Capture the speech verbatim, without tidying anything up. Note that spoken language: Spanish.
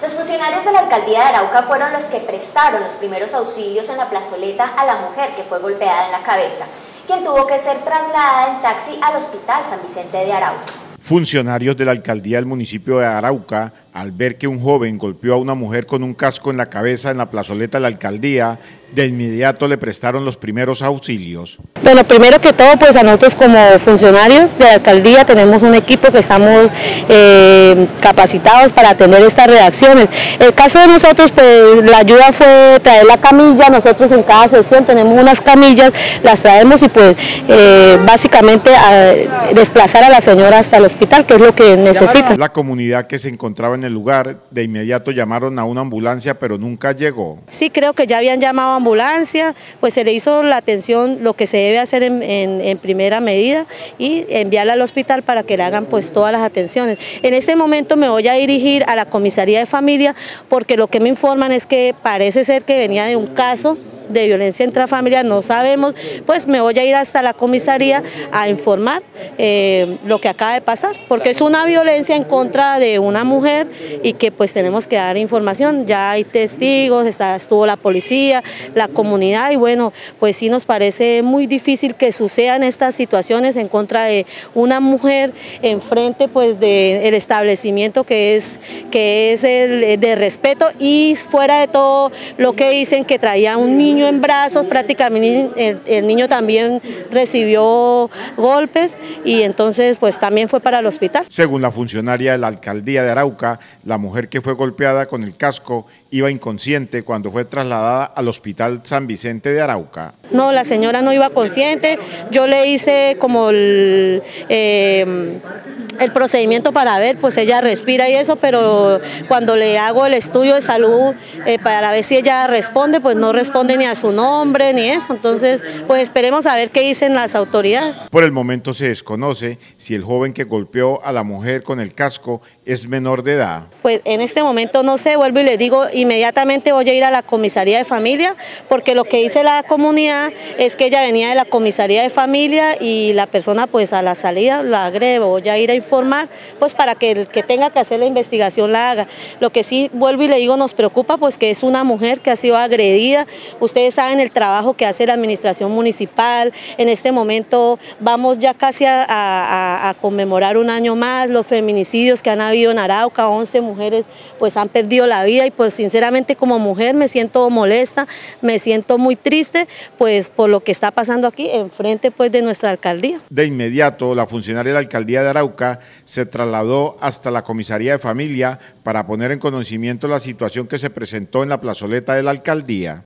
Los funcionarios de la alcaldía de Arauca fueron los que prestaron los primeros auxilios en la plazoleta a la mujer que fue golpeada en la cabeza, quien tuvo que ser trasladada en taxi al Hospital San Vicente de Arauca. Funcionarios de la alcaldía del municipio de Arauca, al ver que un joven golpeó a una mujer con un casco en la cabeza en la plazoleta de la alcaldía, de inmediato le prestaron los primeros auxilios. Bueno, primero que todo, pues a nosotros como funcionarios de la alcaldía tenemos un equipo que estamos eh, capacitados para atender estas reacciones. El caso de nosotros, pues la ayuda fue traer la camilla. Nosotros en cada sesión tenemos unas camillas, las traemos y pues eh, básicamente a desplazar a la señora hasta el hospital, que es lo que necesita. La comunidad que se encontraba en el lugar de inmediato llamaron a una ambulancia, pero nunca llegó. Sí, creo que ya habían llamado a ambulancia, pues se le hizo la atención, lo que se debe hacer en, en, en primera medida, y enviarla al hospital para que le hagan pues todas las atenciones. En este momento me voy a dirigir a la comisaría de familia, porque lo que me informan es que parece ser que venía de un caso de violencia intrafamiliar, no sabemos, pues me voy a ir hasta la comisaría a informar eh, lo que acaba de pasar, porque es una violencia en contra de una mujer y que pues tenemos que dar información. Ya hay testigos, está, estuvo la policía, la comunidad, y bueno, pues sí nos parece muy difícil que sucedan estas situaciones en contra de una mujer enfrente pues del establecimiento que es, que es el de respeto, y fuera de todo lo que dicen que traía un niño en brazos, prácticamente el, el niño también recibió golpes y entonces pues también fue para el hospital. Según la funcionaria de la alcaldía de Arauca, la mujer que fue golpeada con el casco iba inconsciente cuando fue trasladada al Hospital San Vicente de Arauca. No, la señora no iba consciente. Yo le hice como el, eh, el procedimiento para ver, pues ella respira y eso, pero cuando le hago el estudio de salud eh, para ver si ella responde, pues no responde ni a su nombre ni eso. Entonces, pues esperemos a ver qué dicen las autoridades. Por el momento se desconoce si el joven que golpeó a la mujer con el casco es menor de edad. Pues en este momento no sé, vuelvo y les digo, inmediatamente voy a ir a la comisaría de familia, porque lo que dice la comunidad es que ella venía de la comisaría de familia y la persona pues a la salida la agrede. Voy a ir a informar pues para que el que tenga que hacer la investigación la haga. Lo que sí, vuelvo y le digo, nos preocupa pues que es una mujer que ha sido agredida. Ustedes saben el trabajo que hace la administración municipal. En este momento vamos ya casi a, a, a conmemorar un año más los feminicidios que han habido en Arauca. once mujeres pues han perdido la vida, y pues sinceramente como mujer me siento molesta, me siento muy triste pues por lo que está pasando aquí enfrente pues de nuestra alcaldía. De inmediato la funcionaria de la alcaldía de Arauca se trasladó hasta la comisaría de familia para poner en conocimiento la situación que se presentó en la plazoleta de la alcaldía.